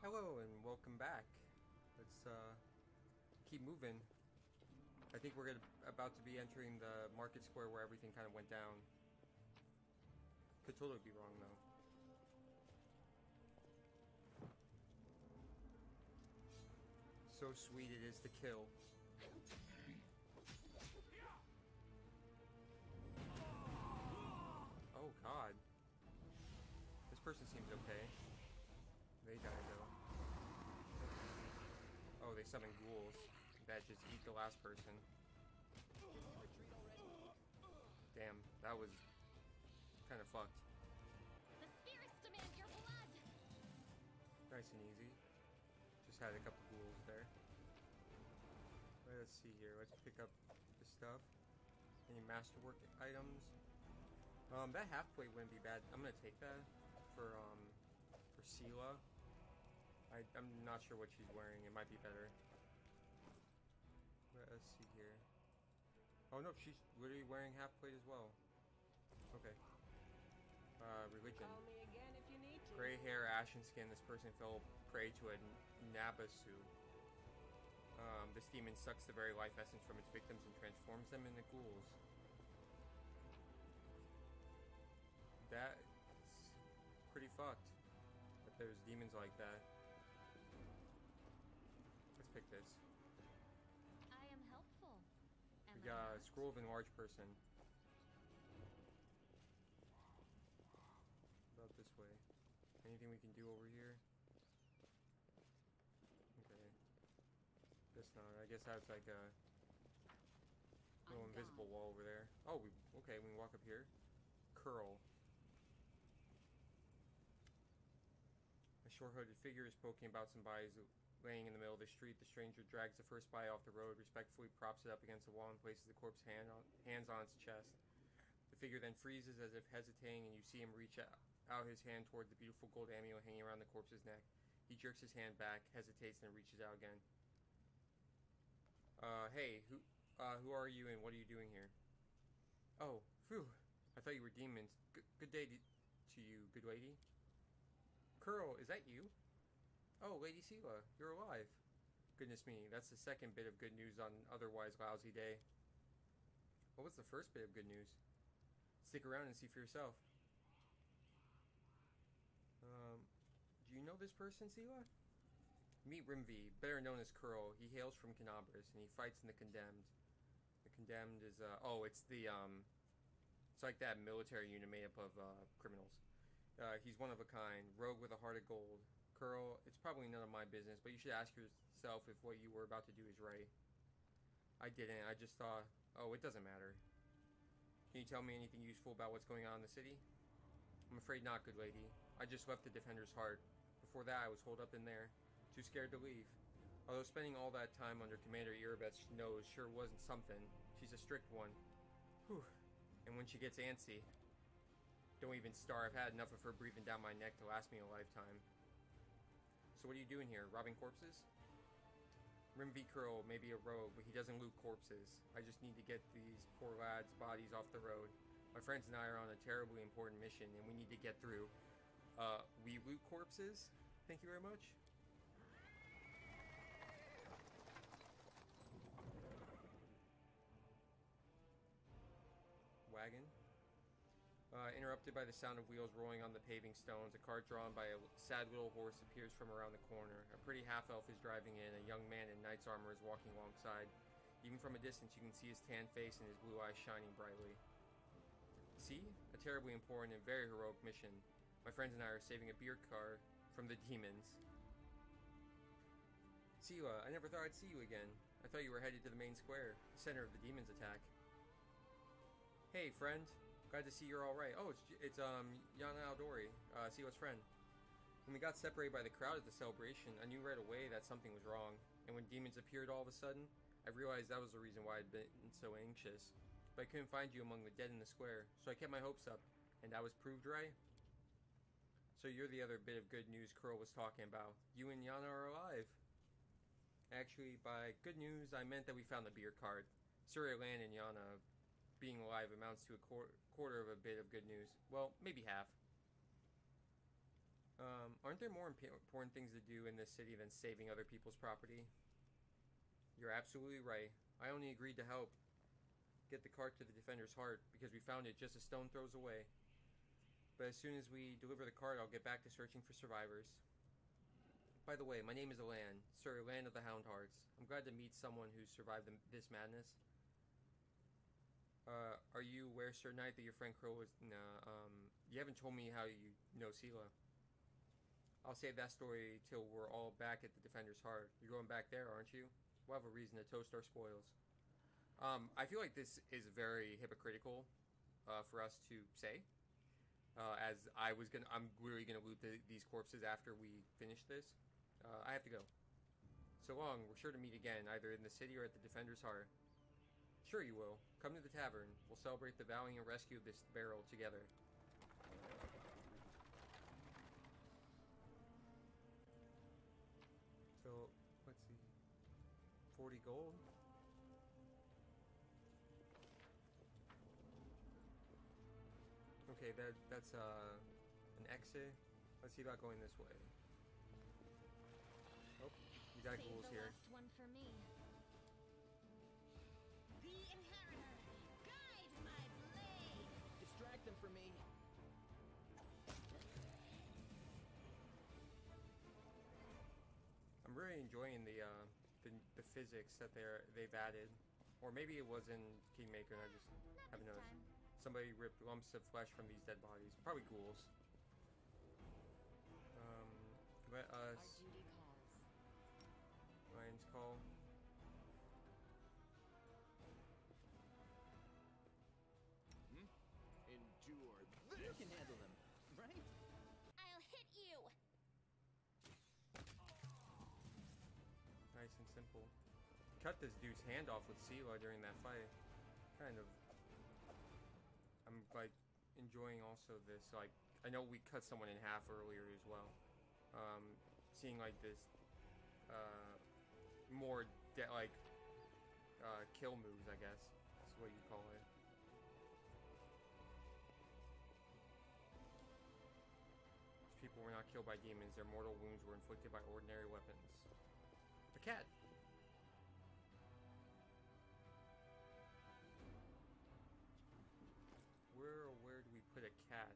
Hello and welcome back. Let's keep moving. I think we're about to be entering the market square where everything kind of went down. Could totally be wrong though. So sweet it is to kill. Oh god. This person seems okay. They died though. Oh, they summon ghouls that just eat the last person. Damn, that was kind of fucked. The spirits demand your blood! Nice and easy. Just had a couple ghouls there. Let's see here. Let's pick up the stuff. Any masterwork items? That half plate wouldn't be bad. I'm gonna take that for Sela. I'm not sure what she's wearing. It might be better. Let's see here. Oh no, she's literally wearing half plate as well. Okay. Religion. Call me again if you need to. Gray hair, ashen skin. This person fell prey to a Nabasu. This demon sucks the very life essence from its victims and transforms them into ghouls. That's pretty fucked. That there's demons like that. Let's pick this. I am helpful. We got a scroll of enlarged person. About this way. Anything we can do over here? Okay. Guess not. I guess that's like a little invisible wall over there. Oh, okay. We can walk up here. Curl. A short-hooded figure is poking about some bodies laying in the middle of the street. The stranger drags the first body off the road, respectfully props it up against the wall and places the corpse's hands on its chest. The figure then freezes as if hesitating, and you see him reach out his hand toward the beautiful gold amulet hanging around the corpse's neck. He jerks his hand back, hesitates, and reaches out again. Hey, who are you and what are you doing here? Oh, phew. I thought you were demons. Good day to you, good lady. Curl, is that you? Oh, Lady Sela, you're alive. Goodness me, that's the second bit of good news on an otherwise lousy day. What was the first bit of good news? Stick around and see for yourself. Do you know this person, Sela? Meet Remie, better known as Curl. He hails from Canabras, and he fights in the Condemned. The Condemned is, it's like that military unit made up of, criminals. He's one of a kind, rogue with a heart of gold. Curl, it's probably none of my business, but you should ask yourself if what you were about to do is right. I didn't, I just thought, oh, it doesn't matter. Can you tell me anything useful about what's going on in the city? I'm afraid not, good lady. I just left the Defender's Heart. Before that, I was holed up in there, too scared to leave. Although spending all that time under Commander Erebeth's nose sure wasn't something. She's a strict one. Whew. And when she gets antsy, don't even start. I've had enough of her breathing down my neck to last me a lifetime. So what are you doing here? Robbing corpses? Remie Curl may be a rogue, but he doesn't loot corpses. I just need to get these poor lads' bodies off the road. My friends and I are on a terribly important mission, and we need to get through. We loot corpses? Thank you very much. Wagon. Interrupted by the sound of wheels rolling on the paving stones, a cart drawn by a sad little horse appears from around the corner. A pretty half-elf is driving in. A young man in knight's armor is walking alongside. Even from a distance, you can see his tan face and his blue eyes shining brightly. See? A terribly important and very heroic mission. My friends and I are saving a beer car from the demons. Sela, I never thought I'd see you again. I thought you were headed to the main square, the center of the demons' attack. Hey, friend. Glad to see you're alright. Oh, it's Yana Aldori, Sela's friend. When we got separated by the crowd at the celebration, I knew right away that something was wrong. And when demons appeared all of a sudden, I realized that was the reason why I'd been so anxious. But I couldn't find you among the dead in the square, so I kept my hopes up, and I was proved right. So you're the other bit of good news Curl was talking about. You and Yana are alive. Actually, by good news, I meant that we found the beer cart. Surya Land and Yana being alive amounts to a quarter of a bit of good news. Well, maybe half. Aren't there more important things to do in this city than saving other people's property? You're absolutely right. I only agreed to help get the cart to the Defender's Heart because we found it just a stone throws away. But as soon as we deliver the cart, I'll get back to searching for survivors. By the way, my name is Elan, Sir Land of the Hound Hearts. I'm glad to meet someone who's survived this madness. Are you aware, Sir Knight, that your friend Crow was... Nah, you haven't told me how you know Sela. I'll save that story till we're all back at the Defender's Heart. You're going back there, aren't you? We'll have a reason to toast our spoils. I feel like this is very hypocritical for us to say. As I'm literally gonna loot these corpses after we finish this. I have to go. So long. We're sure to meet again, either in the city or at the Defender's Heart. Sure you will. Come to the tavern. We'll celebrate the valiant rescue of this barrel together. So, let's see. 40 gold. Okay, that's an exit. Let's see about going this way. Oh, you got ghouls here. Last one for me. The Inheritor, guide my blade. Distract them for me. I'm really enjoying the physics that they've added, or maybe it was in Kingmaker and I just haven't noticed. Somebody ripped lumps of flesh from these dead bodies. Probably ghouls. Let us... Our duty calls. Lion's Call. Endure this. You can handle them, right? I'll hit you. Nice and simple. Cut this dude's hand off with Sela during that fight. Kind of... I'm like enjoying also this, like, I know we cut someone in half earlier as well. Seeing like this more kill moves, I guess that's what you call it. These people were not killed by demons. Their mortal wounds were inflicted by ordinary weapons. A cat. Where do we put a cat?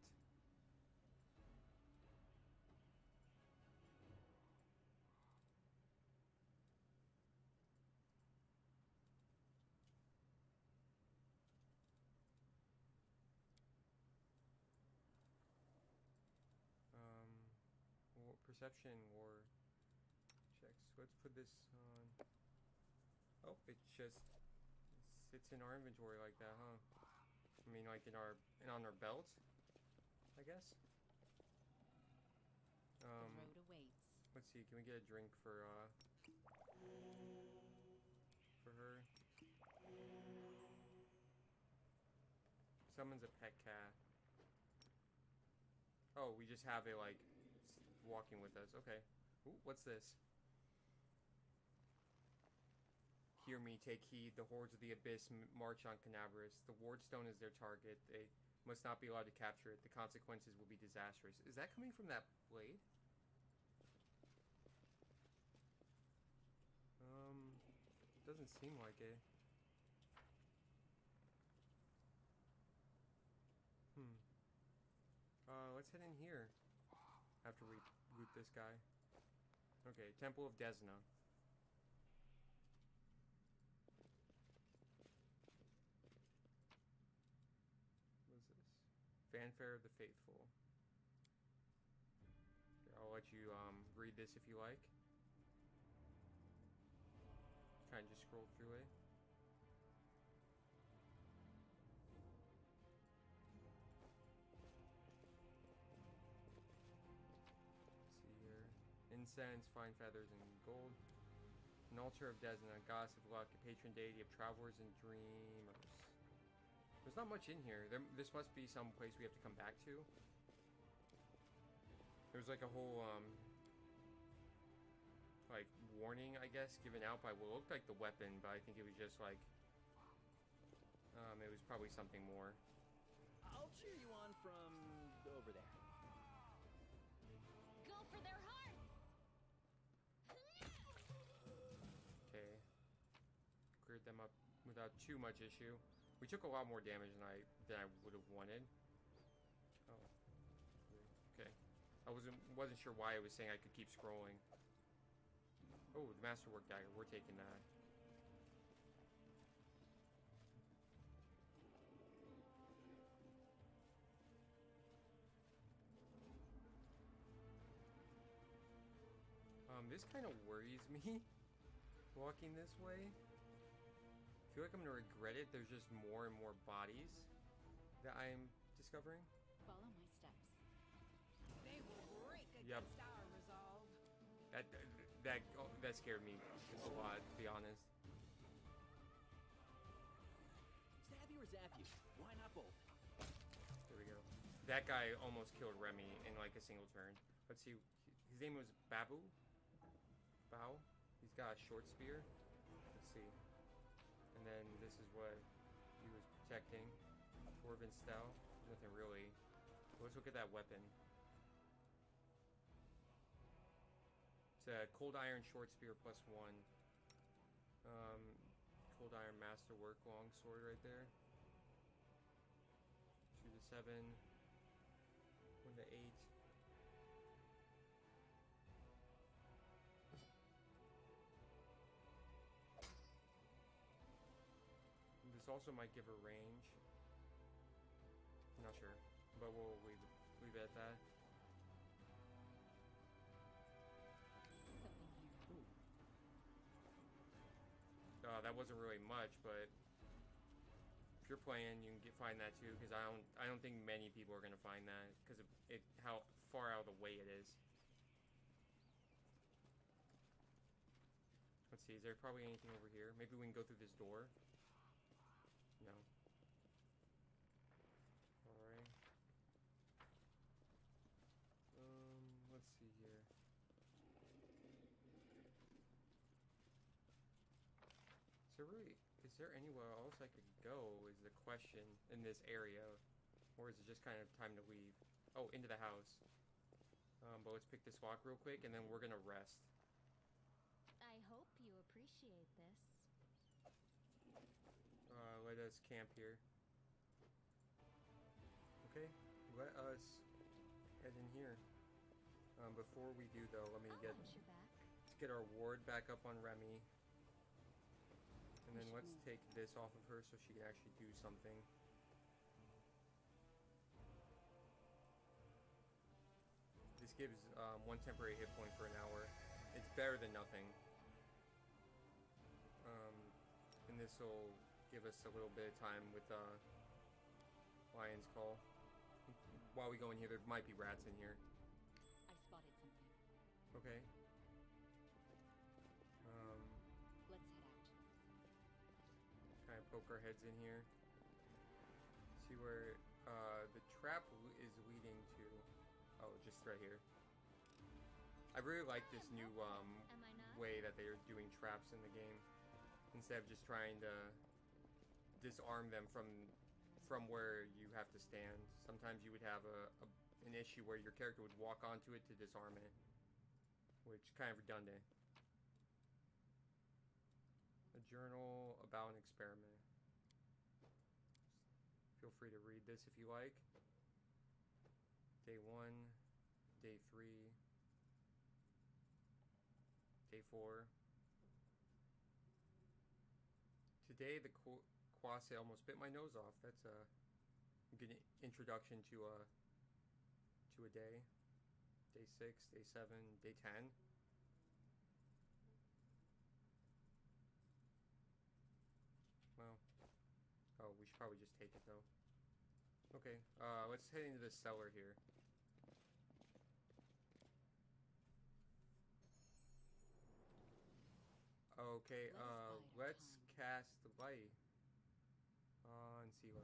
Perception war checks. Let's put this on. Oh, it just sits in our inventory like that, huh? I mean, like on our belt, I guess. The road awaits. Let's see. Can we get a drink for her? Summons a pet cat. Oh, we just have it like walking with us. Okay. Ooh, what's this? Hear me, take heed. The hordes of the abyss march on Canabras. The wardstone is their target. They must not be allowed to capture it. The consequences will be disastrous. Is that coming from that blade? Doesn't seem like it. Let's head in here after we loot this guy. Okay, Temple of Desna. What is this? Fanfare of the Faithful. Here, I'll let you read this if you like. Try and just scroll through it. Incense, fine feathers, and gold. An altar of Desna, goddess of luck, a patron deity of travelers and dreamers. There's not much in here. This must be some place we have to come back to. There's like a whole, like, warning, I guess, given out by what looked like the weapon, but I think it was just like, it was probably something more. I'll cheer you on from over there. them up without too much issue. We took a lot more damage than I would have wanted. Oh, okay. I wasn't sure why it was saying I could keep scrolling. Oh, the Masterwork Dagger. We're taking that. This kind of worries me, walking this way. I feel like I'm gonna regret it. There's just more and more bodies that I'm discovering. Follow my steps. They will break Yep. against our resolve. That scared me a lot, to be honest. Stab you or zap you? Why not both? There we go. That guy almost killed Remie in like a single turn. Let's see. His name was Babu? Bao? He's got a short spear. Let's see. And then this is what he was protecting. Dwarven style. Nothing really. Let's look at that weapon. It's a cold iron short spear +1. Cold iron masterwork longsword right there. 2 to 7. 1 to 8. This also might give her range. Not sure, but we'll leave it at that. Something here. That wasn't really much, but if you're playing, you can find that too. Because I don't think many people are gonna find that because of how far out of the way it is. Let's see. Is there probably anything over here? Maybe we can go through this door. No. Alright. Let's see here. Is there anywhere else I could go is the question in this area? Or is it just kind of time to leave? Oh, into the house. But let's pick this lock real quick and then we're gonna rest. I hope you appreciate this. Let us camp here. Okay, let us head in here. Before we do though, let me I'll watch your back. let's get our ward back up on Remie. And then let's take this off of her so she can actually do something. This gives 1 temporary hit point for an hour. It's better than nothing. And this will give us a little bit of time with Lion's Call. While we go in here, there might be rats in here. I spotted something. Okay. Let's head out. Kind of poke our heads in here. See where the trap is leading to. Oh, just right here. I really like this new Am I not? way that they are doing traps in the game. Instead of just trying to disarm them from where you have to stand. Sometimes you would have an issue where your character would walk onto it to disarm it, which is kind of redundant. A journal about an experiment. Feel free to read this if you like. Day 1, day 3, day 4. Today the Quase almost bit my nose off. That's a good introduction to a day. Day 6, day 7, day 10. Well, oh, we should probably just take it though. Okay, let's head into this cellar here. Okay, let's cast the light on Sela.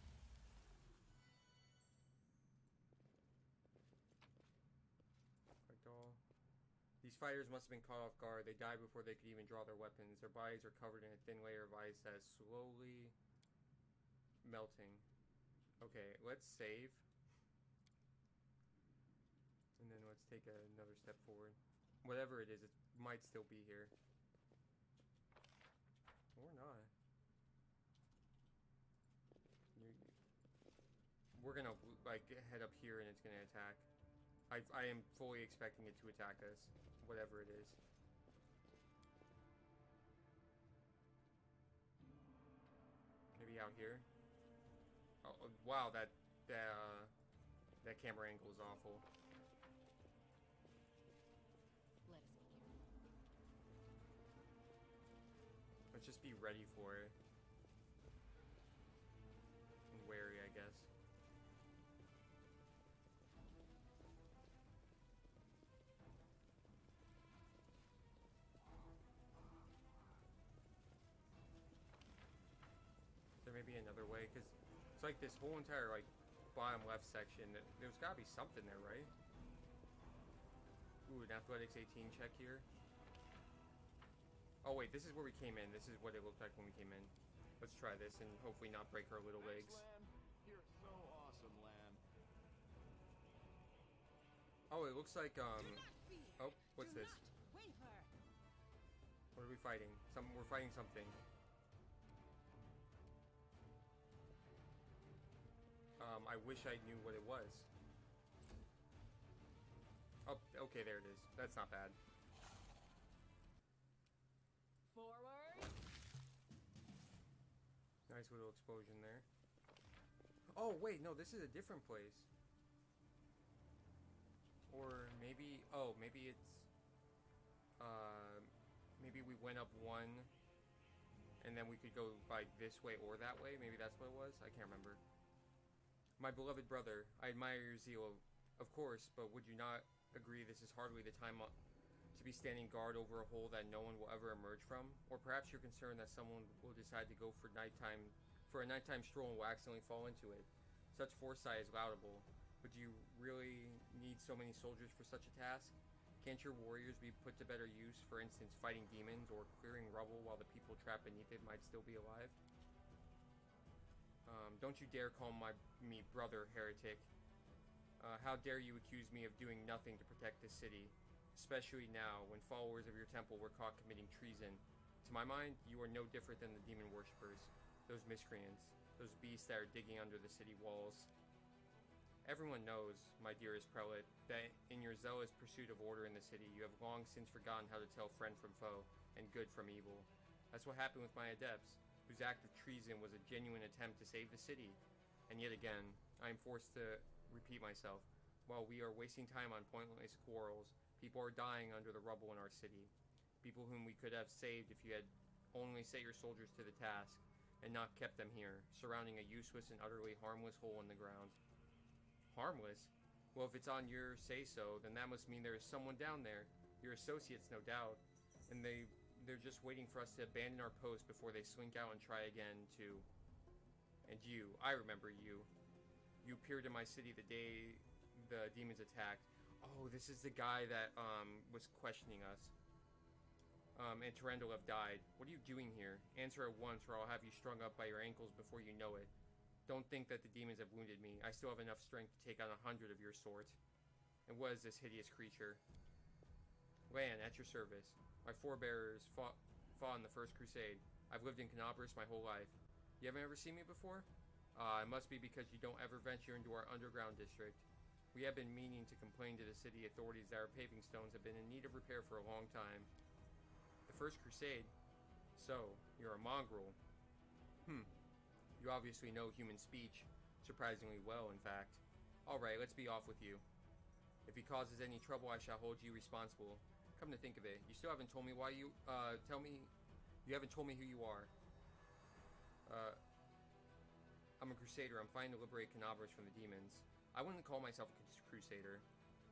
Collect all. These fighters must have been caught off guard. They died before they could even draw their weapons. Their bodies are covered in a thin layer of ice that is slowly melting. Okay, let's save. And then let's take another step forward. Whatever it is, it might still be here. Or not. we're gonna like head up here and it's gonna attack. I am fully expecting it to attack us, whatever it is. Maybe out here. Oh wow, that camera angle is awful. Let us be careful. Let's just be ready for it. And wary, I guess. There may be another way, because it's like this whole entire like bottom left section. There's got to be something there, right? Ooh, an athletics 18 check here. Oh wait, this is where we came in. This is what it looked like when we came in. Let's try this and hopefully not break our little legs. You're so awesome, Lamb. Oh, it looks like Do not fear. oh, what's Do this? not waver. What are we fighting? We're fighting something. I wish I knew what it was. Oh, okay, there it is. That's not bad. Forward. Nice little explosion there. Oh, wait, no, this is a different place. Or maybe, oh, maybe it's, maybe we went up one, and then we could go by this way or that way. Maybe that's what it was. I can't remember. My beloved brother, I admire your zeal, of course, but would you not agree this is hardly the time to be standing guard over a hole that no one will ever emerge from? Or perhaps you're concerned that someone will decide to go for a nighttime stroll and will accidentally fall into it. Such foresight is laudable, but do you really need so many soldiers for such a task? Can't your warriors be put to better use, for instance, fighting demons or clearing rubble while the people trapped beneath it might still be alive? Don't you dare call me brother, heretic. How dare you accuse me of doing nothing to protect this city, especially now, when followers of your temple were caught committing treason. To my mind, you are no different than the demon worshippers, those miscreants, those beasts that are digging under the city walls. Everyone knows, my dearest prelate, that in your zealous pursuit of order in the city, you have long since forgotten how to tell friend from foe, and good from evil. That's what happened with my adepts, whose act of treason was a genuine attempt to save the city. And yet again, I am forced to repeat myself. While we are wasting time on pointless quarrels, people are dying under the rubble in our city. People whom we could have saved if you had only set your soldiers to the task, and not kept them here, surrounding a useless and utterly harmless hole in the ground. Harmless? Well, if it's on your say-so, then that must mean there is someone down there. Your associates, no doubt. And they're just waiting for us to abandon our post before they slink out and try again to... And you, I remember you. You appeared in my city the day the demons attacked. Oh, this is the guy that was questioning us. And Tarandulev died. What are you doing here? Answer at once or I'll have you strung up by your ankles before you know it. Don't think that the demons have wounded me. I still have enough strength to take on 100 of your sort. And what is this hideous creature? Lan, at your service. My forebears fought in the First Crusade. I've lived in Canobris my whole life. You haven't ever seen me before? It must be because you don't ever venture into our underground district. We have been meaning to complain to the city authorities that our paving stones have been in need of repair for a long time. The First Crusade? So, you're a mongrel. You obviously know human speech. Surprisingly well, in fact. Alright, let's be off with you. If he causes any trouble, I shall hold you responsible. Come to think of it, you still haven't told me why you, you haven't told me who you are. I'm a crusader. I'm fighting to liberate Canobris from the demons. I wouldn't call myself a crusader.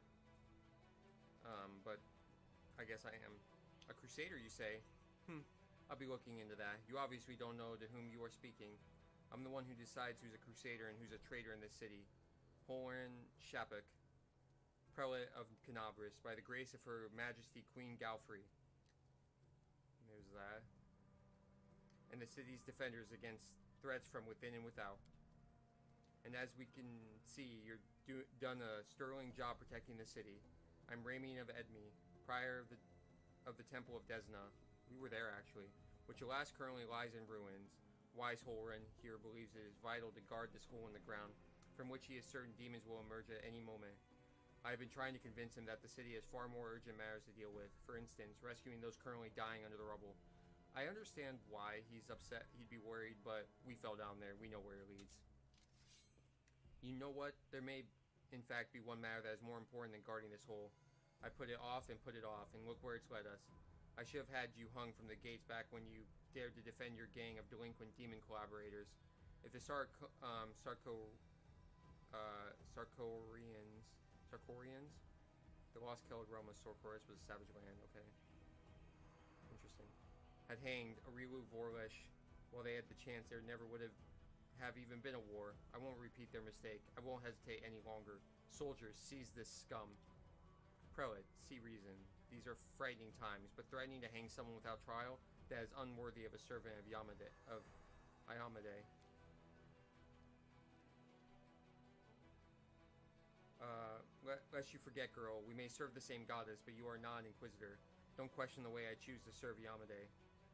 But I guess I am. A crusader, you say? I'll be looking into that. You obviously don't know to whom you are speaking. I'm the one who decides who's a crusader and who's a traitor in this city. Horan Shapik, prelate of Canobris, by the grace of Her Majesty Queen Galfrey. There's that. And the city's defenders against threats from within and without. And as we can see, you're done a sterling job protecting the city. I'm Remie of Edmie, prior of the Temple of Desna. We were there, actually. Which alas currently lies in ruins. Wise Horan here believes it is vital to guard this hole in the ground, from which he is certain demons will emerge at any moment. I have been trying to convince him that the city has far more urgent matters to deal with, for instance, rescuing those currently dying under the rubble. I understand why he's upset, he'd be worried, but we fell down there, we know where it leads. You know what? There may, in fact, be one matter that is more important than guarding this hole. I put it off, and look where it's led us. I should have had you hung from the gates back when you dared to defend your gang of delinquent demon collaborators. If the Sarkorians, the lost Kelid realm of Sorkoris was a savage land, okay. Interesting. Had hanged Arilu Vorlesh while they had the chance there never would have even been a war. I won't repeat their mistake. I won't hesitate any longer. Soldiers, seize this scum. Prelate, see reason. These are frightening times, but threatening to hang someone without trial, that is unworthy of a servant of Iamade. Lest you forget, girl, we may serve the same goddess, but you are not an inquisitor. Don't question the way I choose to serve Iamade.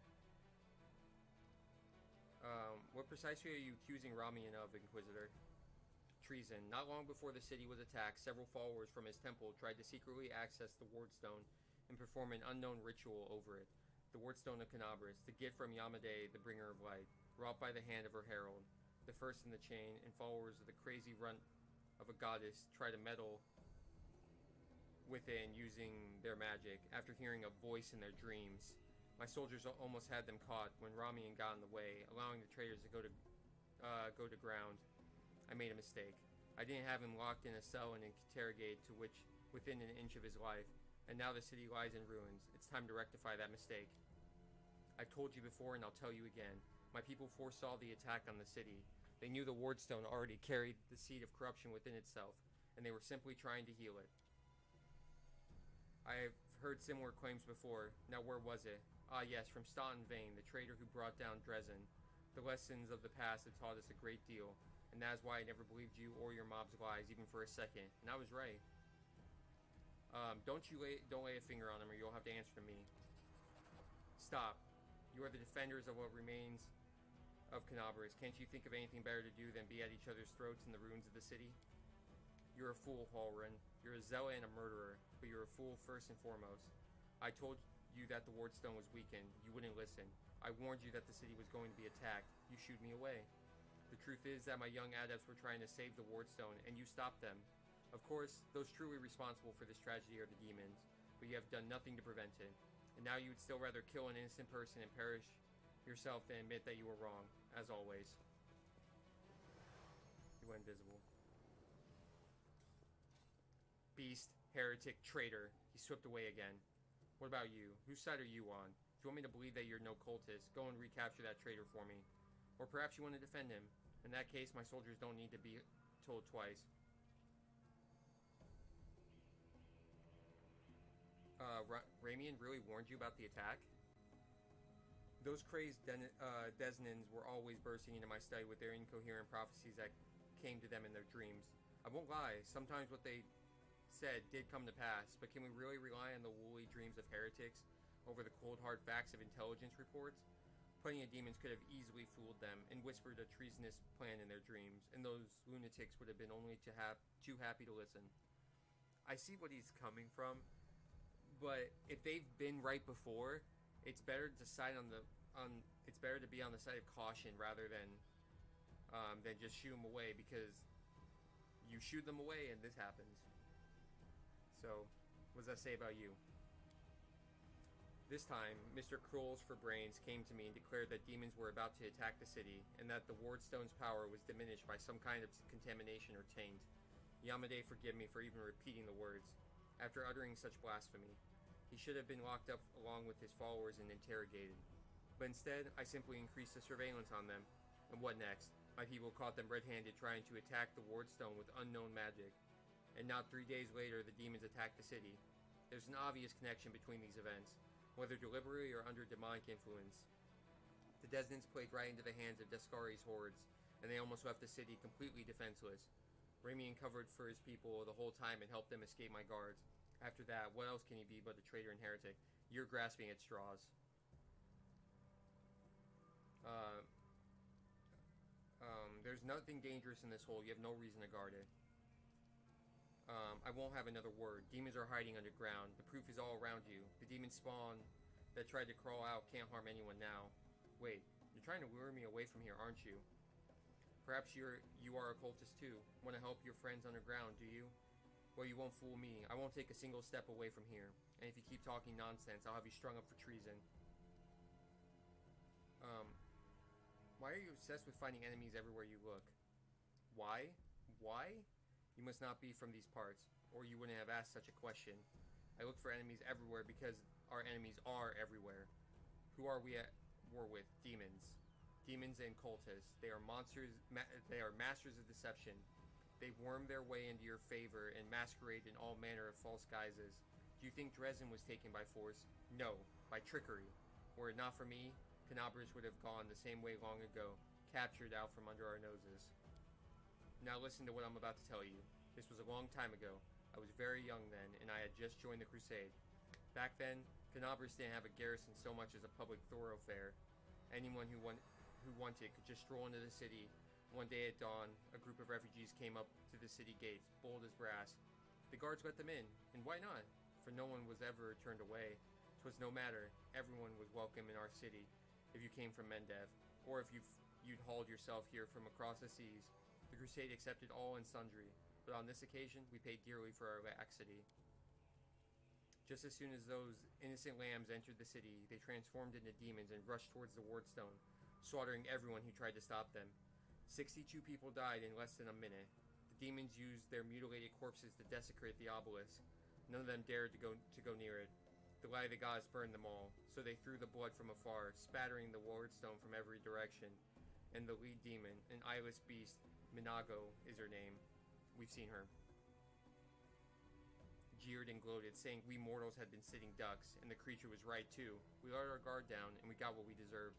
What precisely are you accusing Remie of, Inquisitor? Treason. Not long before the city was attacked, several followers from his temple tried to secretly access the Wardstone and perform an unknown ritual over it. The Wardstone of Canabris, the gift from Iamade, the bringer of light, wrought by the hand of her herald. The first in the chain, and followers of the crazy runt of a goddess try to meddle with it using their magic after hearing a voice in their dreams. My soldiers almost had them caught when Remie got in the way, allowing the traitors to go to ground. I made a mistake. I didn't have him locked in a cell and interrogated to which within an inch of his life, and now the city lies in ruins. It's time to rectify that mistake. I've told you before, and I'll tell you again. My people foresaw the attack on the city. They knew the Wardstone already carried the seed of corruption within itself, and they were simply trying to heal it. I have heard similar claims before. Now where was it? Ah yes, from Stott and Vane, the traitor who brought down Dresden. The lessons of the past have taught us a great deal, and that is why I never believed you or your mob's lies, even for a second. And I was right. Don't lay a finger on him, or you'll have to answer to me. Stop. You are the defenders of what remains of Canabris. Can't you think of anything better to do than be at each other's throats in the ruins of the city? You're a fool, Halrin. You're a zealot and a murderer, but you're a fool first and foremost. I told you that the Wardstone was weakened. You wouldn't listen. I warned you that the city was going to be attacked. You shooed me away. The truth is that my young adepts were trying to save the Wardstone, and you stopped them. Of course, those truly responsible for this tragedy are the demons, but you have done nothing to prevent it. And now you would still rather kill an innocent person and perish yourself than admit that you were wrong, as always. You went invisible. Beast, heretic, traitor. He slipped away again. What about you? Whose side are you on? If you want me to believe that you're no cultist, go and recapture that traitor for me. Or perhaps you want to defend him. In that case, my soldiers don't need to be told twice. Remie really warned you about the attack? Those crazed Desnans were always bursting into my study with their incoherent prophecies that came to them in their dreams. I won't lie, sometimes what they said did come to pass, but can we really rely on the woolly dreams of heretics over the cold hard facts of intelligence reports? Plenty of demons could have easily fooled them and whispered a treasonous plan in their dreams, and those lunatics would have been only too happy to listen. I see what he's coming from, but if they've been right before, it's better to side it's better to be on the side of caution rather than just shoot them away, because you shoot them away and this happens. So, what does that say about you? This time, Mr. Krolls for Brains came to me and declared that demons were about to attack the city, and that the Wardstone's power was diminished by some kind of contamination or taint. Iamade forgive me for even repeating the words. After uttering such blasphemy, he should have been locked up along with his followers and interrogated. But instead, I simply increased the surveillance on them. And what next? My people caught them red-handed trying to attack the Wardstone with unknown magic. And not 3 days later, the demons attacked the city. There's an obvious connection between these events, whether deliberately or under demonic influence. The Desnans played right into the hands of Descari's hordes, and they almost left the city completely defenseless. Remie covered for his people the whole time and helped them escape my guards. After that, what else can he be but a traitor and heretic? You're grasping at straws. There's nothing dangerous in this hole. You have no reason to guard it. I won't have another word. Demons are hiding underground. The proof is all around you. The demon spawn that tried to crawl out can't harm anyone now. Wait, you're trying to lure me away from here, aren't you? Perhaps you are a cultist too. Want to help your friends underground, do you? Well, you won't fool me. I won't take a single step away from here. And if you keep talking nonsense, I'll have you strung up for treason. Why are you obsessed with finding enemies everywhere you look? Why? Why? You must not be from these parts, or you wouldn't have asked such a question. I look for enemies everywhere because our enemies are everywhere. Who are we at war with? Demons. Demons and cultists. They are monsters. They are masters of deception. They worm their way into your favor and masquerade in all manner of false guises. Do you think Dresden was taken by force? No, by trickery. Were it not for me, Canabras would have gone the same way long ago, captured out from under our noses. Now listen to what I'm about to tell you. This was a long time ago. I was very young then, and I had just joined the crusade. Back then, Canabras didn't have a garrison so much as a public thoroughfare. Anyone who wanted could just stroll into the city. One day at dawn, a group of refugees came up to the city gates, bold as brass. The guards let them in, and why not? For no one was ever turned away. 'Twas no matter. Everyone was welcome in our city, if you came from Mendev, or if you'd hauled yourself here from across the seas. The crusade accepted all and sundry, but on this occasion we paid dearly for our laxity. Just as soon as those innocent lambs entered the city, they transformed into demons and rushed towards the wardstone, slaughtering everyone who tried to stop them. 62 people died in less than a minute. The demons used their mutilated corpses to desecrate the obelisk. None of them dared to go near it. The light of the gods burned them all, so they threw the blood from afar, spattering the wardstone from every direction. And the lead demon, an eyeless beast, Minago is her name. We've seen her. Jeered and gloated, saying we mortals had been sitting ducks, and the creature was right too. We let our guard down, and we got what we deserved.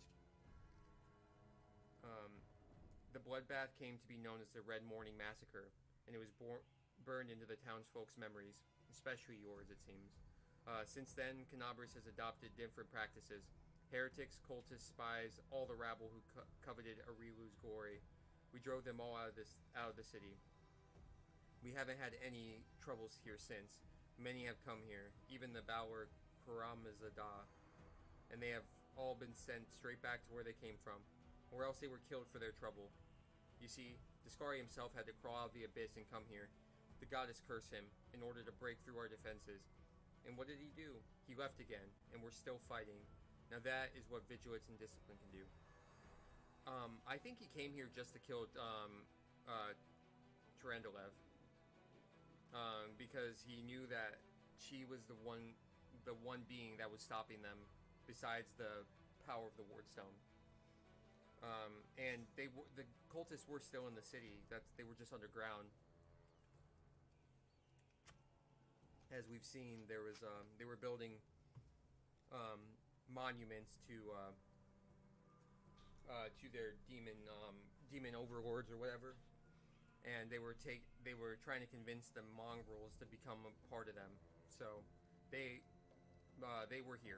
The bloodbath came to be known as the Red Morning Massacre, and it was burned into the townsfolk's memories, especially yours, it seems. Since then, Canabras has adopted different practices. Heretics, cultists, spies, all the rabble who coveted Arilu's glory. We drove them all out of the city. We haven't had any troubles here since. Many have come here, even the Valor Karamazada, and they have all been sent straight back to where they came from, or else they were killed for their trouble. You see, Discari himself had to crawl out of the abyss and come here. The goddess cursed him in order to break through our defenses. And what did he do? He left again, and we're still fighting. Now that is what vigilance and discipline can do. I think he came here just to kill Tarandalev. Because he knew that she was the one being that was stopping them, besides the power of the Wardstone. And the cultists were still in the city. They were just underground. As we've seen, they were building monuments to their demon overlords or whatever, and they were trying to convince the mongrels to become a part of them. So they were here.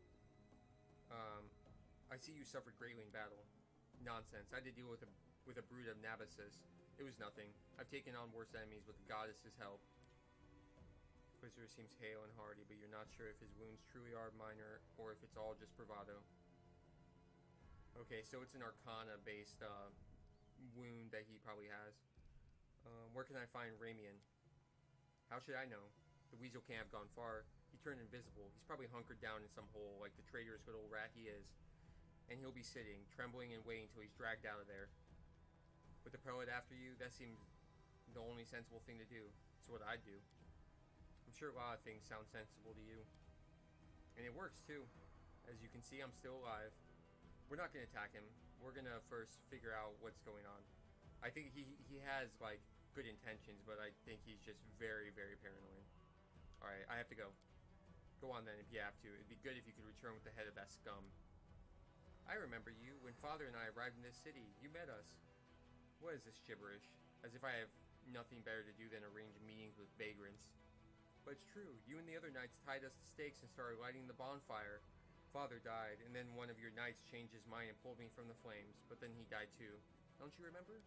I see you suffered greatly in battle. Nonsense. I had to deal with a brood of Nabasis. It was nothing. I've taken on worse enemies with the goddess's help. Quizzer seems hale and hearty, but you're not sure if his wounds truly are minor or if it's all just bravado. Okay, so it's an Arcana-based wound that he probably has. Where can I find Remie? How should I know? The weasel can't have gone far. He turned invisible. He's probably hunkered down in some hole, like the traitorous little rat he is. And he'll be sitting, trembling and waiting till he's dragged out of there. With the prelate after you, that seems the only sensible thing to do. It's what I'd do. I'm sure a lot of things sound sensible to you. And it works too. As you can see, I'm still alive. We're not going to attack him. We're going to first figure out what's going on. I think he has, like, good intentions, but I think he's just very, very paranoid. Alright, I have to go. Go on then if you have to. It'd be good if you could return with the head of that scum. I remember you when Father and I arrived in this city. You met us. What is this gibberish? As if I have nothing better to do than arrange meetings with vagrants. But it's true. You and the other knights tied us to stakes and started lighting the bonfire. Father died, and then one of your knights changed his mind and pulled me from the flames, but then he died too. Don't you remember?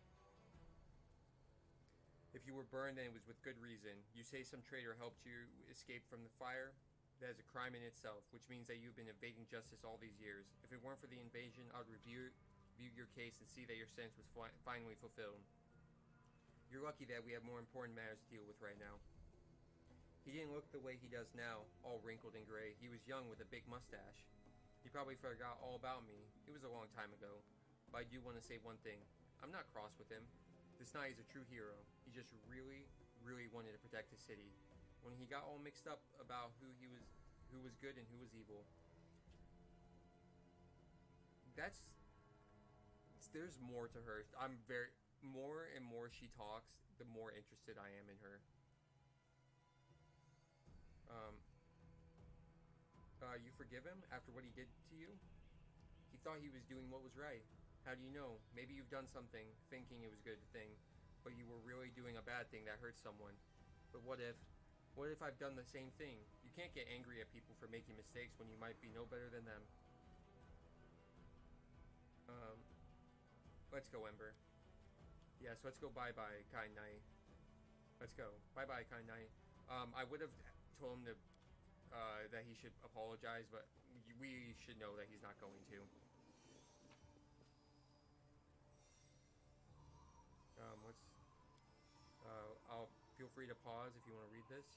If you were burned, then it was with good reason. You say some traitor helped you escape from the fire. That is a crime in itself, which means that you've been evading justice all these years. If it weren't for the invasion, I'd review your case and see that your sentence was finally fulfilled. You're lucky that we have more important matters to deal with right now. He didn't look the way he does now, all wrinkled and gray. He was young with a big mustache. He probably forgot all about me. It was a long time ago. But I do want to say one thing. I'm not cross with him. This knight is a true hero. He just really, really wanted to protect his city. When he got all mixed up about who was good and who was evil. There's more to her. More and more she talks, the more interested I am in her. You forgive him after what he did to you? He thought he was doing what was right. How do you know? Maybe you've done something, thinking it was a good thing, but you were really doing a bad thing that hurt someone. But what if I've done the same thing? You can't get angry at people for making mistakes when you might be no better than them. Let's go, Ember. Yes, let's go bye-bye, kind knight. Let's go. Bye-bye, kind knight. I would have told him to, that he should apologize, but we should know that he's not going to. I'll feel free to pause if you want to read this.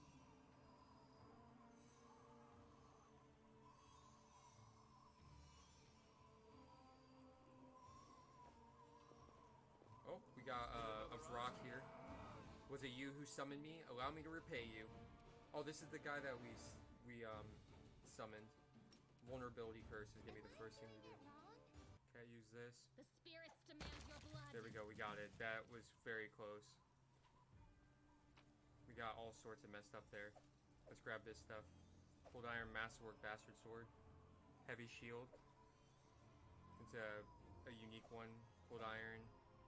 Oh, we got a Vrock here. Was it you who summoned me? Allow me to repay you. Oh, this is the guy that we summoned. Vulnerability curse is gonna be the first thing we do. Can't use this. The spirits demand your blood. There we go, we got it. That was very close. We got all sorts of messed up there. Let's grab this stuff. Cold Iron Masterwork Bastard Sword. Heavy Shield. It's a unique one. Cold Iron.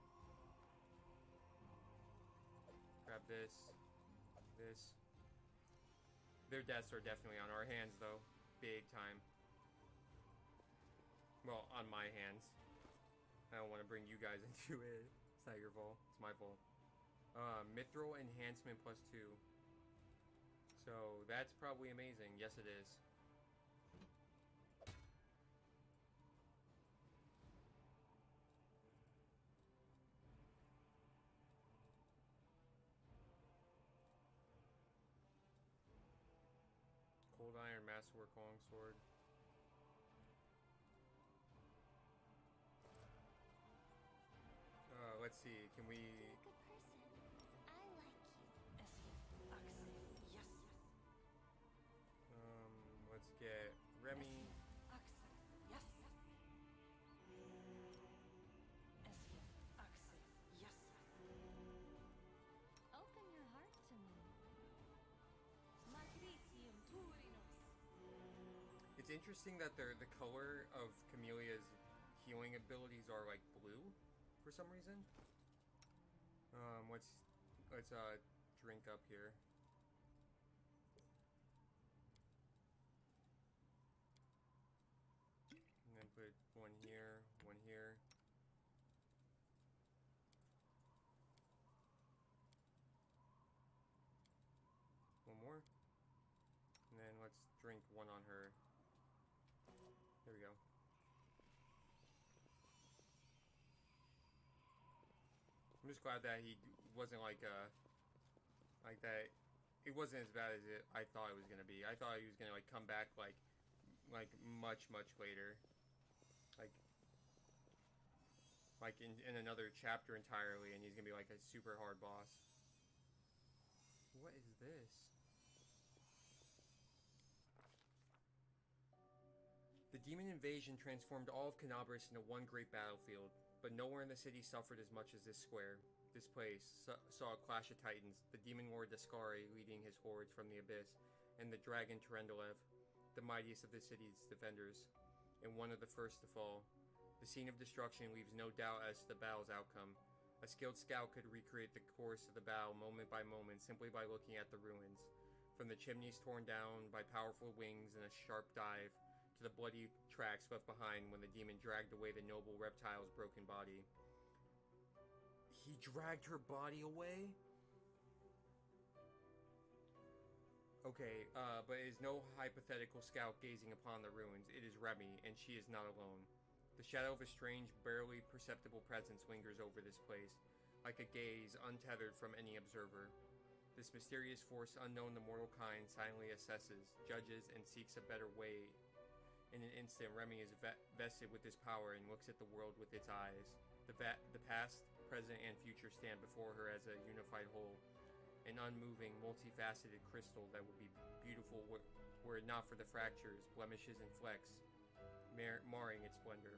Grab this. This. Their deaths are definitely on our hands, though. Big time. Well, on my hands. I don't want to bring you guys into it. It's not your fault. It's my fault. Mithril Enhancement +2. So, that's probably amazing. Yes, it is. Cold Iron Masterwork Longsword. Let's see, can we... Good person. I like you. let's get Remie. Open your heart to me. It's interesting that the color of Camellia's healing abilities are like blue for some reason. Let's drink up here. And then put one here, one here. One more. And then let's drink one on her. There we go. I'm just glad that he wasn't like that. It wasn't as bad as I thought it was gonna be. I thought he was gonna like come back like much later, like in another chapter entirely, and he's gonna be like a super hard boss. What is this? The demon invasion transformed all of Canabris into one great battlefield, but nowhere in the city suffered as much as this square. This place saw a clash of titans, the demon lord Dascari leading his hordes from the abyss, and the dragon Terendelev, the mightiest of the city's defenders, and one of the first to fall. The scene of destruction leaves no doubt as to the battle's outcome. A skilled scout could recreate the course of the battle moment by moment simply by looking at the ruins. From the chimneys torn down by powerful wings and a sharp dive, to the bloody tracks left behind when the demon dragged away the noble reptile's broken body. He dragged her body away? Okay, but it is no hypothetical scout gazing upon the ruins. It is Remie, and she is not alone. The shadow of a strange, barely perceptible presence lingers over this place, like a gaze untethered from any observer. This mysterious force unknown to mortal kind silently assesses, judges, and seeks a better way. In an instant, Remie is vested with this power and looks at the world with its eyes. The past, present, and future stand before her as a unified whole. An unmoving, multifaceted crystal that would be beautiful were it not for the fractures, blemishes, and flecks marring its splendor.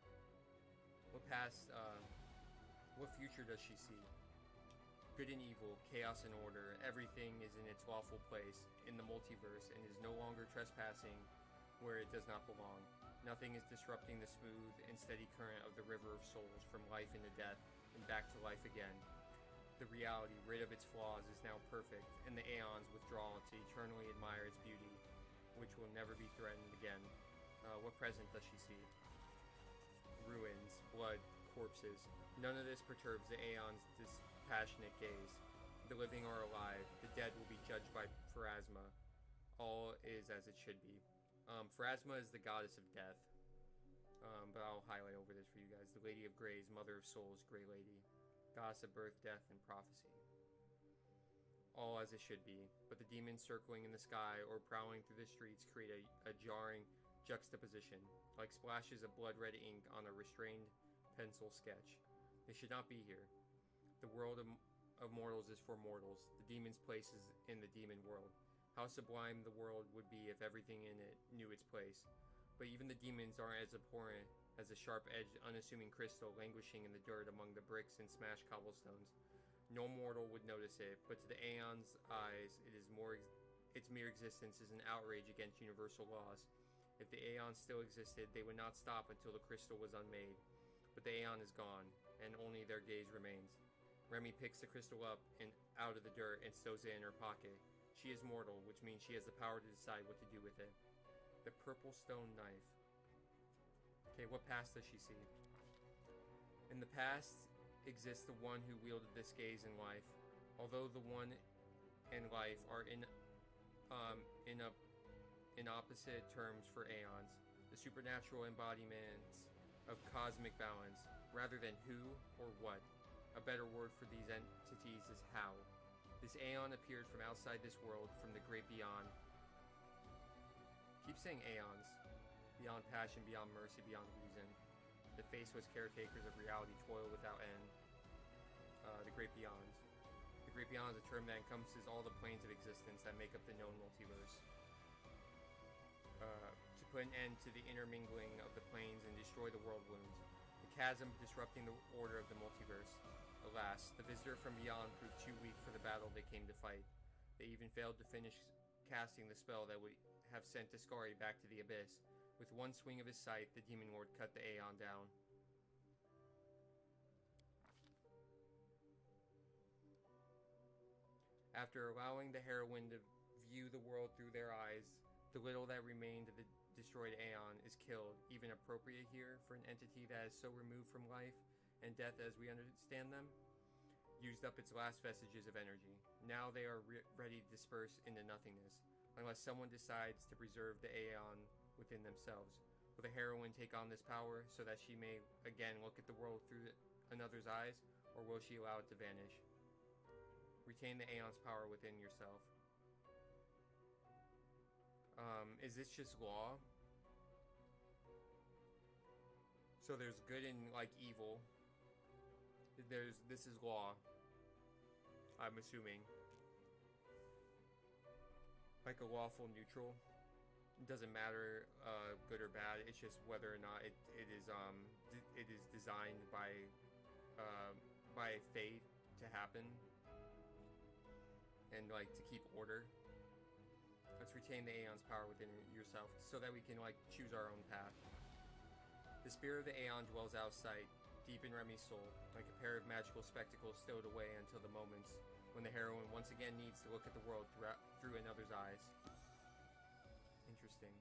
What future does she see? Good and evil, chaos and order, everything is in its lawful place in the multiverse and is no longer trespassing where it does not belong. Nothing is disrupting the smooth and steady current of the river of souls from life into death and back to life again. The reality, rid of its flaws, is now perfect, and the aeons withdraw to eternally admire its beauty, which will never be threatened again. What present does she see? Ruins, blood, corpses. None of this perturbs the aeon's dispassionate gaze. The living are alive. The dead will be judged by Pharasma. All is as it should be. Pharasma is the goddess of death. But I'll highlight over this for you guys. The Lady of Grays, Mother of Souls, Grey Lady. Goddess of birth, death, and prophecy. All as it should be, but the demons circling in the sky or prowling through the streets create a jarring juxtaposition, like splashes of blood-red ink on a restrained pencil sketch. They should not be here. The world of mortals is for mortals. The demon's place is in the demon world. How sublime the world would be if everything in it knew its place. But even the demons aren't as abhorrent as a sharp-edged, unassuming crystal languishing in the dirt among the bricks and smashed cobblestones. No mortal would notice it, but to the aeon's eyes, its mere existence is an outrage against universal laws. If the aeon still existed, they would not stop until the crystal was unmade. But the aeon is gone, and only their gaze remains. Remie picks the crystal up and out of the dirt and stows it in her pocket. She is mortal, which means she has the power to decide what to do with it. The purple stone knife. Okay, what past does she see? In the past exists the one who wielded this gaze in life. Although the one and life are in opposite terms for aeons, the supernatural embodiments of cosmic balance, rather than who or what. A better word for these entities is how. This aeon appeared from outside this world, from the great beyond. Keep saying aeons. Beyond passion, beyond mercy, beyond reason. The faceless caretakers of reality toil without end. The Great Beyonds. The Great Beyond is a term that encompasses all the planes of existence that make up the known multiverse. To put an end to the intermingling of the planes and destroy the world wounds. The chasm disrupting the order of the multiverse. Alas, the visitor from beyond proved too weak for the battle they came to fight. They even failed to finish casting the spell that would have sent Discari back to the abyss. With one swing of his scythe, the Demon Lord cut the aeon down. After allowing the heroine to view the world through their eyes, the little that remained of the destroyed aeon is killed, even appropriate here for an entity that is so removed from life and death as we understand them, used up its last vestiges of energy. Now they are ready to disperse into nothingness, unless someone decides to preserve the aeon within themselves. Will the heroine take on this power so that she may again look at the world through another's eyes, or will she allow it to vanish? Retain the aeon's power within yourself. Is this just law? So there's good and like evil. This is law. I'm assuming. Like a lawful neutral. It doesn't matter good or bad. It's just whether or not it is designed by fate to happen and like to keep order. Let's retain the aeon's power within yourself so that we can like choose our own path. The spirit of the aeon dwells out of sight, deep in Remie's soul, like a pair of magical spectacles stowed away until the moments when the heroine once again needs to look at the world through another's eyes. Interesting.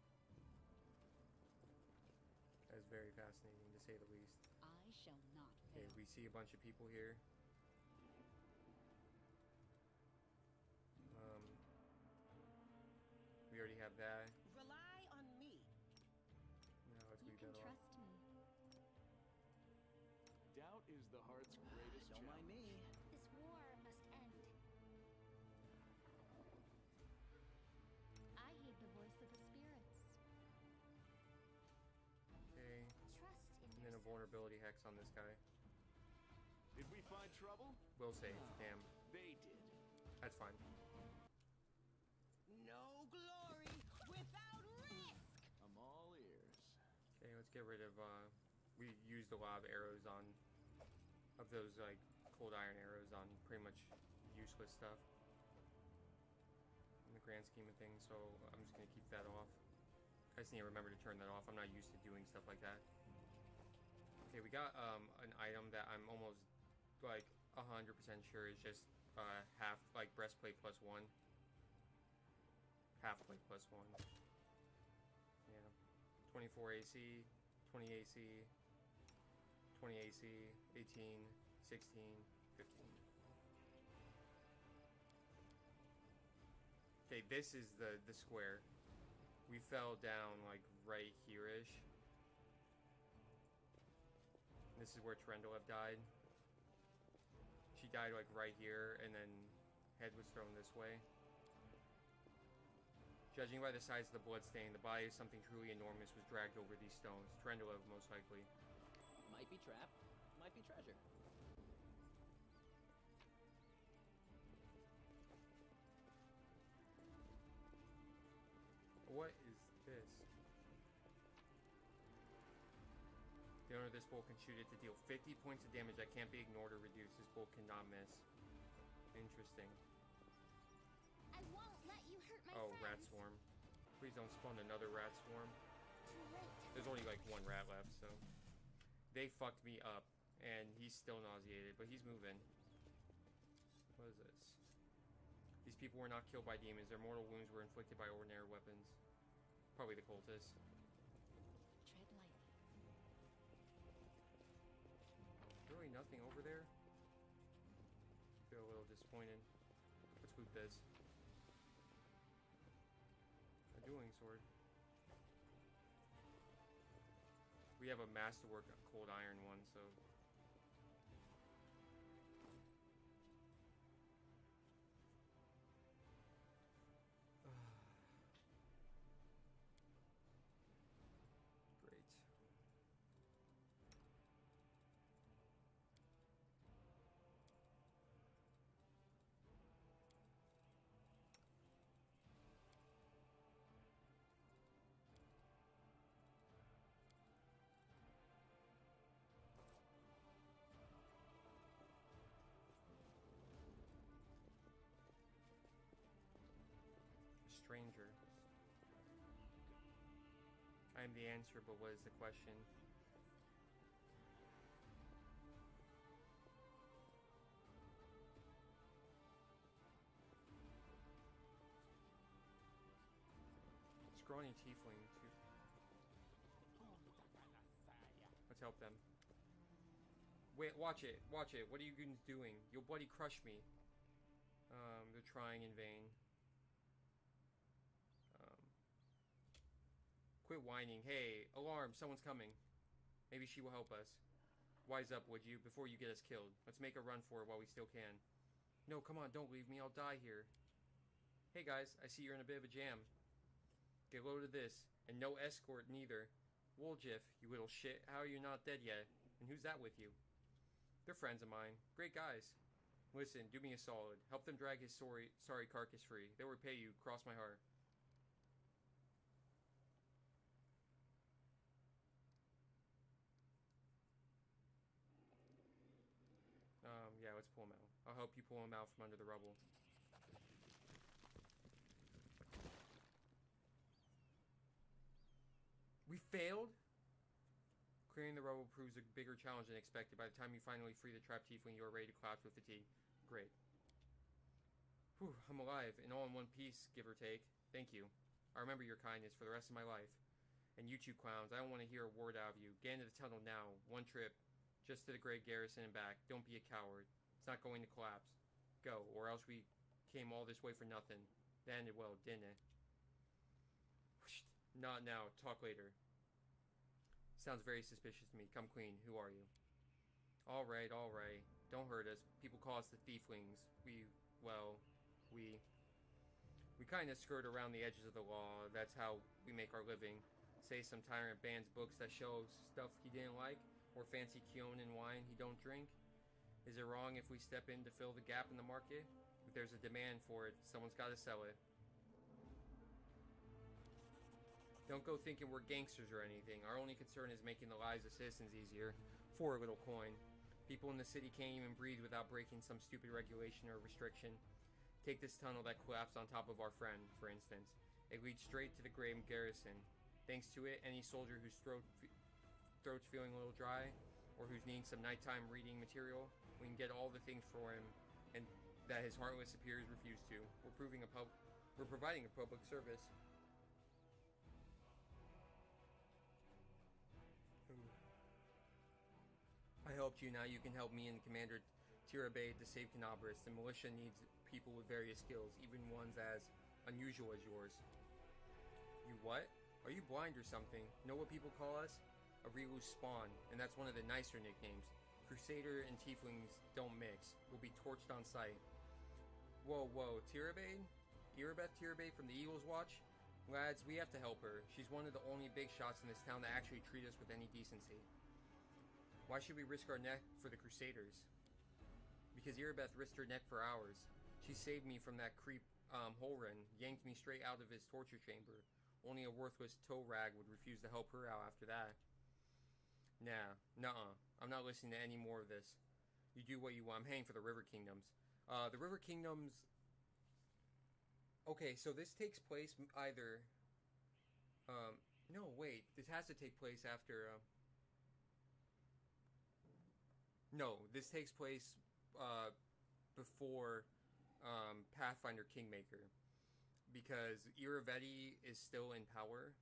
That is very fascinating, to say the least. I shall not Okay, we see a bunch of people here. We already have that. Rely on me. Now let's You leave can that off. trust me. Doubt is the heart's greatest Don't mind challenge. me. This war must end. I heed the voice of the spirits. Okay, Trust in and then a yourself. vulnerability hex on this guy. Did we find trouble? Will save. Damn, They did. that's fine. No glory without risk. I'm all ears. Okay, let's get rid of. We used a lot of arrows on, of those like cold iron arrows on pretty much useless stuff in the grand scheme of things. So I'm just gonna keep that off. I just need to remember to turn that off. I'm not used to doing stuff like that. Okay, we got an item that I'm almost like 100% sure is just half like breastplate plus 1. Half plate plus 1. Yeah. 24 AC, 20 AC, 20 AC, 18, 16, 15. Okay, this is the square. We fell down like right here-ish. This is where Trendolev died. She died like right here, and then head was thrown this way. Judging by the size of the bloodstain, the body of something truly enormous was dragged over these stones. Trendolev, most likely. Might be trap, might be treasure. What is this? The owner of this bolt can shoot it to deal 50 points of damage that can't be ignored or reduced. This bolt cannot miss. Interesting. I won't let you hurt my Oh, rat friends. swarm. Please don't spawn another rat swarm. Too late. There's only like one rat left, so. They fucked me up, and he's still nauseated, but he's moving. What is this? These people were not killed by demons. Their mortal wounds were inflicted by ordinary weapons. Probably the cultists. Tread lightly. Really nothing over there? Feel a little disappointed. Let's loot this. A dueling sword. We have a masterwork cold iron one, so. Great. Stranger. I am the answer, but what is the question? Scrawny tiefling too. Let's help them. Wait, watch it, watch it. What are you goons doing? You'll bloody crush me. They're trying in vain. Quit whining. Hey, alarm, someone's coming. Maybe she will help us. Wise up, would you, before you get us killed. Let's make a run for it while we still can. No, come on, don't leave me, I'll die here. Hey guys, I see you're in a bit of a jam. Get low to this, and no escort neither. Wooljiff, you little shit, how are you not dead yet? And who's that with you? They're friends of mine. Great guys. Listen, do me a solid. Help them drag his sorry carcass free. They will repay you, cross my heart. Yeah, let's pull him out. I'll help you pull him out from under the rubble. We failed? Clearing the rubble proves a bigger challenge than expected. By the time you finally free the trapped tiefling, you are ready to collapse with fatigue. Great. Whew, I'm alive, and all in one piece, give or take. Thank you. I remember your kindness for the rest of my life. And you two clowns, I don't want to hear a word out of you. Get into the tunnel now. One trip. Just to the great garrison and back. Don't be a coward. It's not going to collapse. Go, or else we came all this way for nothing. That ended well, didn't it? Whoosh. Not now. Talk later. Sounds very suspicious to me. Come, Queen. Who are you? All right. Don't hurt us. People call us the Thieflings. We kind of skirt around the edges of the law. That's how we make our living. Say some tyrant bans books that show stuff he didn't like, or fancy Kionan wine he don't drink. Is it wrong if we step in to fill the gap in the market? If there's a demand for it, someone's got to sell it. Don't go thinking we're gangsters or anything. Our only concern is making the lives of citizens easier. For a little coin. People in the city can't even breathe without breaking some stupid regulation or restriction. Take this tunnel that collapsed on top of our friend, for instance. It leads straight to the Graham garrison. Thanks to it, any soldier whose throat's feeling a little dry, or who's needing some nighttime reading material, we can get all the things for him, and that his heartless superiors refuse to. We're providing a public service. I helped you, now you can help me and Commander Tirabade to save Canabras. The militia needs people with various skills, even ones as unusual as yours. You what? Are you blind or something? Know what people call us? A Rilu's spawn, and that's one of the nicer nicknames. Crusader and Tieflings don't mix. We'll be torched on sight. Whoa, Tirabade? Irabeth Tirabade from the Eagle's Watch? Lads, we have to help her. She's one of the only big shots in this town that actually treat us with any decency. Why should we risk our neck for the Crusaders? Because Irabeth risked her neck for ours. She saved me from that creep, Holren, yanked me straight out of his torture chamber. Only a worthless toe rag would refuse to help her out after that. Nah, nuh-uh. I'm not listening to any more of this. You do what you want. I'm heading for the River Kingdoms. The River Kingdoms... Okay, so this takes place either... no, wait. This has to take place after... No, this takes place before Pathfinder Kingmaker, because Iraveti is still in power.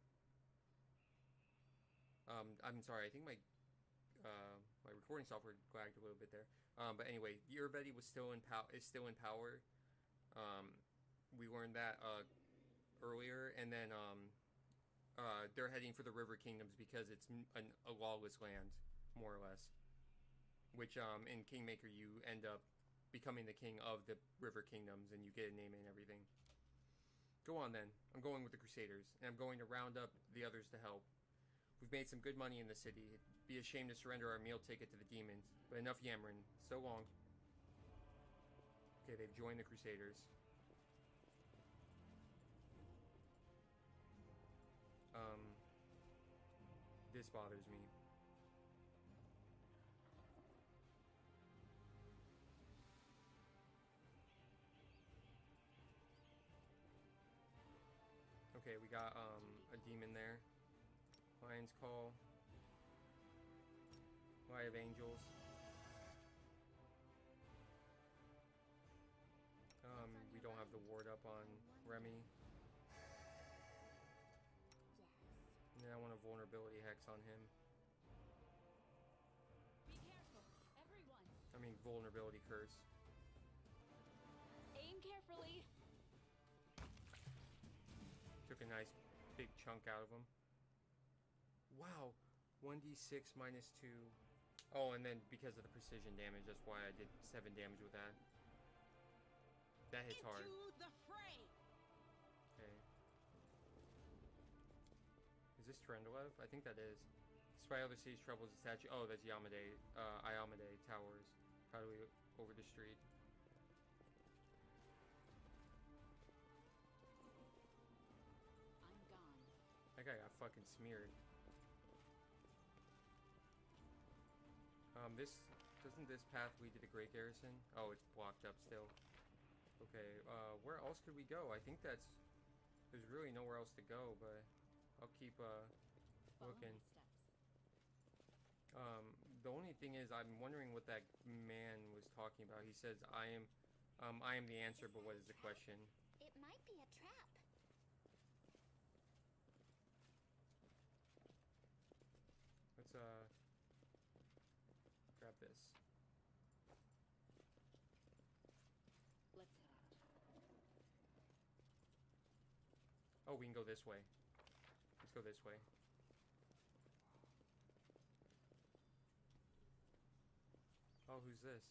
I'm sorry, I think my recording software lagged a little bit there. But anyway, Iraveti is still in power. We learned that earlier, and then they're heading for the River Kingdoms because it's a lawless land, more or less. Which in Kingmaker you end up becoming the king of the River Kingdoms, and you get a name and everything. Go on then. I'm going with the Crusaders, and I'm going to round up the others to help. We've made some good money in the city. It'd be a shame to surrender our meal ticket to the demons, but enough yammering. So long. Okay, they've joined the Crusaders. This bothers me. Okay, we got a demon there. Lion's Call. Light of Angels. We don't have the ward up on Remie. And then I want a vulnerability hex on him. Be careful, everyone. I mean vulnerability curse. Aim carefully. Took a nice big chunk out of him. Wow, 1d6 minus 2. Oh, and then because of the precision damage, that's why I did 7 damage with that. That hits hard. Into the fray. Okay. Is this Trendlev? I think that is. Despite other city's troubles, the statue. Oh, that's Yamade. Ayamade Towers. Probably over the street. I'm gone. That guy got fucking smeared. Doesn't this path lead to the Great Garrison? Oh, it's blocked up still. Okay, where else could we go? I think there's really nowhere else to go, but I'll keep Follow looking. my steps. The only thing is, I'm wondering what that man was talking about. He says, I am the answer, but what is the question? It might be a trap. Let's this. Let's head out. Oh, we can go this way. Let's go this way. Oh, who's this?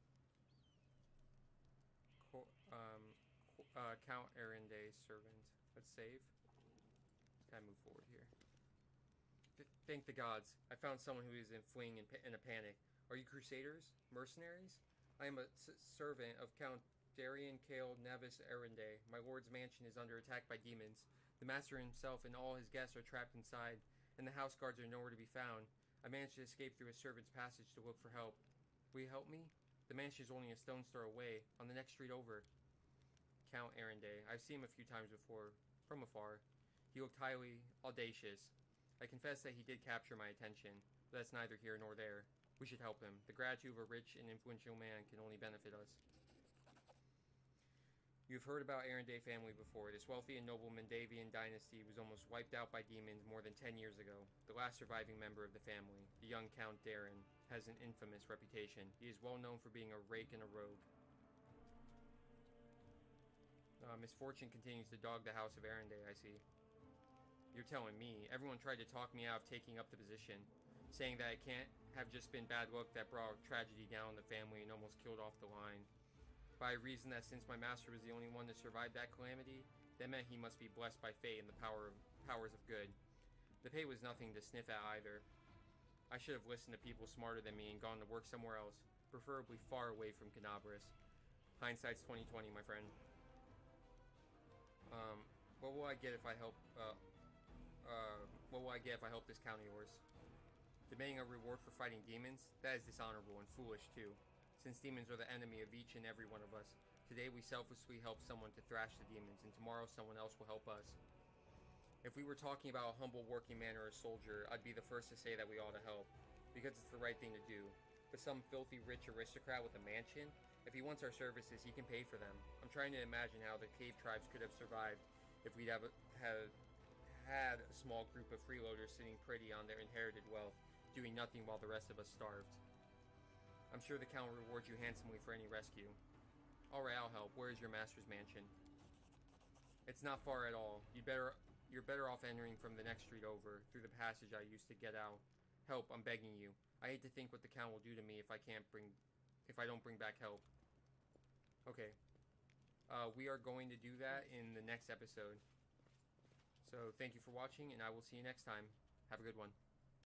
Count Arende's servant. Let's save. Let's kind of move forward here. Thank the gods. I found someone who is fleeing in a panic. Are you crusaders? Mercenaries? I am a servant of Count Darian Cale Nevis Arende. My lord's mansion is under attack by demons. The master himself and all his guests are trapped inside, and the house guards are nowhere to be found. I managed to escape through a servant's passage to look for help. Will you help me? The mansion is only a stone's throw away, on the next street over. Count Arende. I've seen him a few times before, from afar. He looked highly audacious. I confess that he did capture my attention, but that's neither here nor there. We should help him. The gratitude of a rich and influential man can only benefit us. You've heard about Arende family before. This wealthy and noble Mendavian dynasty was almost wiped out by demons more than 10 years ago. The last surviving member of the family, the young Count Darren, has an infamous reputation. He is well known for being a rake and a rogue. Misfortune continues to dog the house of Arende, I see. You're telling me. Everyone tried to talk me out of taking up the position, saying that it can't have just been bad luck that brought tragedy down on the family and almost killed off the line. By reason that since my master was the only one to survive that calamity, that meant he must be blessed by fate and the powers of good. The pay was nothing to sniff at either. I should have listened to people smarter than me and gone to work somewhere else, preferably far away from Canabras. Hindsight's 2020, my friend. What will I get if I help? What will I get if I help this count of yours? Demanding a reward for fighting demons? That is dishonorable and foolish too, since demons are the enemy of each and every one of us. Today we selflessly help someone to thrash the demons, and tomorrow someone else will help us. If we were talking about a humble working man or a soldier, I'd be the first to say that we ought to help, because it's the right thing to do. But some filthy rich aristocrat with a mansion? If he wants our services, he can pay for them. I'm trying to imagine how the cave tribes could have survived if we'd had a small group of freeloaders sitting pretty on their inherited wealth, doing nothing while the rest of us starved. I'm sure the count will reward you handsomely for any rescue. Alright, I'll help. Where is your master's mansion? It's not far at all. You're better off entering from the next street over, through the passage I used to get out. Help, I'm begging you. I hate to think what the count will do to me if I don't bring back help. Okay. We are going to do that in the next episode. So thank you for watching, and I will see you next time. Have a good one.